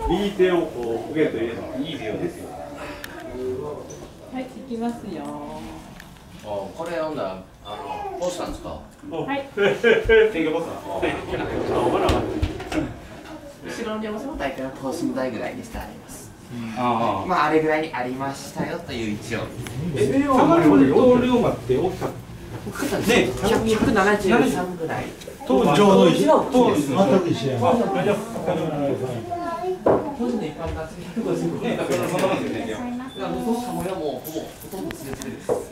右手をこうポケット入れるのがいいですよ。 はい、行きますよ。 これ読んだポスターですか。 はい。 天気ポスター。 後ろの荷物も大体等身大ぐらいにしてあります。 あまああれぐらいにありましたよという一応。 サマルフと龍馬って大きかった。 ね、173ぐらい。 当時ちょうど一緒。 当時全く一緒や。 当時の一般が150ぐらい。 ね、そんなもんですよね。 もうほとんどつれてるです。